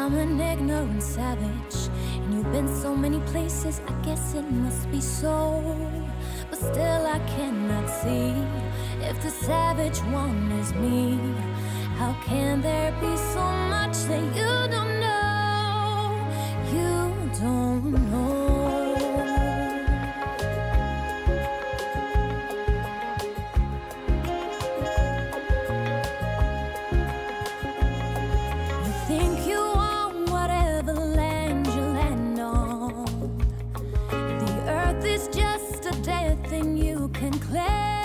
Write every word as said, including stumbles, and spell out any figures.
I'm an ignorant savage, and you've been so many places, I guess it must be so. But still I cannot see if the savage one is me. How can there be so much that you don't know? You don't know. Think you own whatever land you land on. The earth is just a dead thing you can claim.